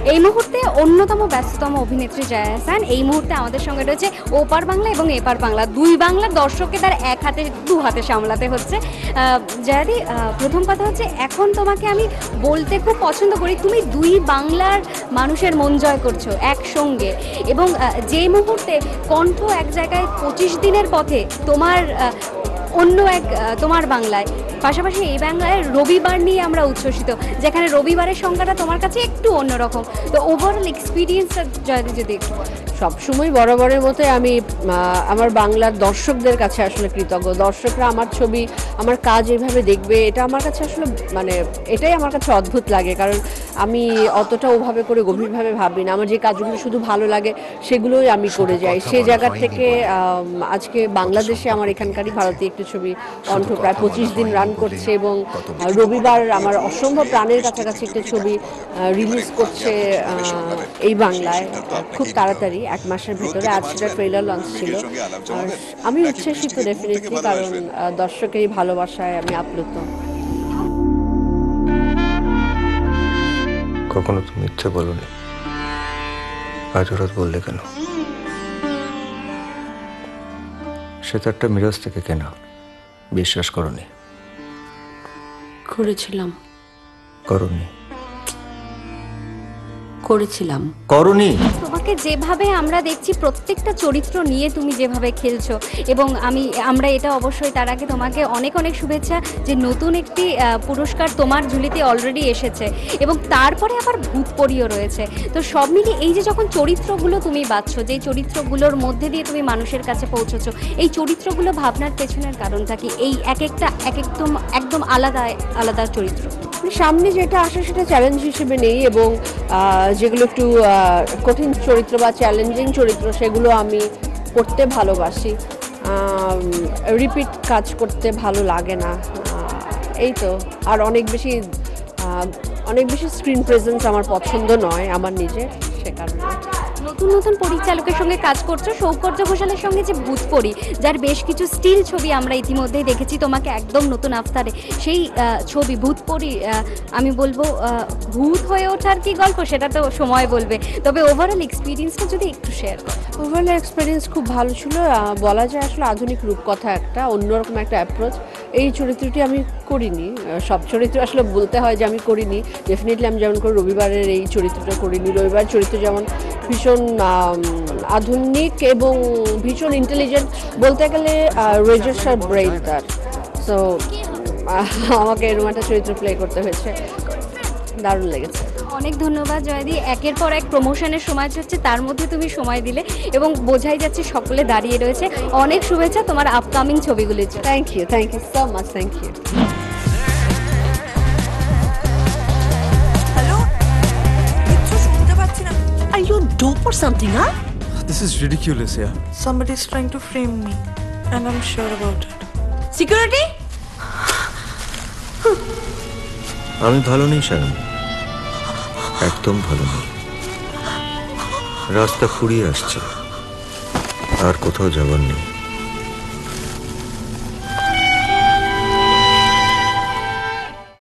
এই মুহূর্তে অন্যতম ব্যস্ততম অভিনেত্রী জয়া আহসান এই মুহূর্তে আমাদের সঙ্গে রয়েছে ওপার বাংলা এবং এপার বাংলা, দুই বাংলার দর্শককে তার এক হাতে দু হাতে সামলাতে হচ্ছে। জয়াদি, প্রথম কথা হচ্ছে, এখন তোমাকে আমি বলতে খুব পছন্দ করি, তুমি দুই বাংলার মানুষের মন জয় করছো একসঙ্গে, এবং যে মুহূর্তে কণ্ঠ এক জায়গায় 25 দিনের পথে তোমার অন্য এক তোমার বাংলায়, পাশাপাশি এই বাংলায় রবিবার নিয়ে আমরা উচ্ছ্বসিত, যেখানে রবিবারের সংখ্যাটা তোমার কাছে একটু অন্যরকম। তো ওভারঅল এক্সপিরিয়েন্সটা যদি একটু বলো। সবসময় বরাবরের মতোই আমি আমার বাংলার দর্শকদের কাছে আসলে কৃতজ্ঞ। দর্শকরা আমার ছবি, আমার কাজ এইভাবে দেখবে, এটা আমার কাছে আসলে মানে এটাই আমার কাছে অদ্ভুত লাগে, কারণ আমি অতটা ওভাবে করে গভীরভাবে ভাবি না। আমার যে কাজগুলো শুধু ভালো লাগে সেগুলোই আমি করে যাই। সেই জায়গা থেকে আজকে বাংলাদেশে আমার এখানকারই ভারতীয় একটি ছবি কণ্ঠ প্রায় 25 দিন রান করছে, এবং রবিবার আমার অসম্ভব প্রাণের কাছাকাছি একটা ছবি রিলিজ করছে এই বাংলায় খুব তাড়াতাড়ি, 1 মাসের ভেতরে। আজ সেটা ট্রেলার লঞ্চ ছিল। আর আমি উচ্ছ্বসিত ডেফিনেটলি, কারণ দর্শকের এই ভালোবাসায় আমি আপ্লুত। কখনো তুমি ইচ্ছে বলোনি, আজ হঠাৎ বললে কেন? সে তো একটা মিরাজ থেকে কেনা, বিশ্বাস করনি। করেছিলাম। করনি? করেছিলাম। করনি? তোমাকে যেভাবে আমরা দেখছি প্রত্যেকটা চরিত্র নিয়ে তুমি যেভাবে খেলছো, এবং আমরা এটা অবশ্যই তার আগে তোমাকে অনেক অনেক শুভেচ্ছা যে নতুন একটি পুরস্কার তোমার ঝুলিতে অলরেডি এসেছে, এবং তারপরে আবার ভূতপরীও রয়েছে। তো সব মিলিয়ে এই যে যখন চরিত্রগুলো তুমি বাছছো, যেই চরিত্রগুলোর মধ্যে দিয়ে তুমি মানুষের কাছে পৌঁছছো, এই চরিত্রগুলো ভাবনার পেছনের কারণটা কি? এই একদম আলাদা আলাদা চরিত্র, সামনে যেটা আসে সেটা চ্যালেঞ্জ হিসেবে নেই, এবং যেগুলো একটু কঠিন চরিত্র বা চ্যালেঞ্জিং চরিত্র সেগুলো আমি করতে ভালোবাসি। রিপিট কাজ করতে ভালো লাগে না, এই তো। আর অনেক বেশি স্ক্রিন প্রেজেন্স আমার পছন্দ নয় আমার নিজের, সে কারণে। নতুন নতুন পরিচালকের সঙ্গে কাজ করছো, সৌকর্য ঘোষালের সঙ্গে যে ভূতপরী, যার বেশ কিছু স্টিল ছবি আমরা ইতিমধ্যেই দেখেছি তোমাকে একদম নতুন আফতারে, সেই ছবি ভূতপরী, আমি বলবো ভূত হয়ে ওঠার কি গল্প সেটা তো সময় বলবে, তবে ওভারঅল এক্সপিরিয়েন্সটা যদি একটু শেয়ার করো। ওভারঅল এক্সপিরিয়েন্স খুব ভালো ছিল। বলা যায় আসলে আধুনিক রূপকথা, একটা অন্যরকম একটা অ্যাপ্রোচ। এই চরিত্রটি আমি করিনি, সব চরিত্র আসলে বলতে হয় যে আমি করিনি। ডেফিনেটলি আমি যেমন করে রবিবারের এই চরিত্রটা করিনি। রবিবার চরিত্র যেমন ভীষণ আধুনিক এবং ভীষণ ইন্টেলিজেন্ট, বলতে গেলে রেজিস্টার ব্রেইন তার। সো আমাকে এরকম একটা চরিত্র প্লে করতে হয়েছে, দারুণ লেগেছে। অনেক ধন্যবাদ জয়দি, একের পর এক প্রমোশনের সময় হচ্ছে, তার মধ্যে তুমি সময় দিলে এবং বোঝাই যাচ্ছে সকলে দাঁড়িয়ে রয়েছে। অনেক শুভেচ্ছা তোমার আপকামিং ছবিগুলির জন্য। Thank you so much, thank you. Hello, কিচ্ছু শুনতে পাচ্ছি না। Are you dope or something, huh? This is ridiculous, yeah. Somebody is trying to frame me and I'm sure about it. Security? আমি ভালো নেই শায়ন, একদম ভালো নেই। রাস্তা ফুরিয়ে আসছে, আর কোথাও যাবার নেই।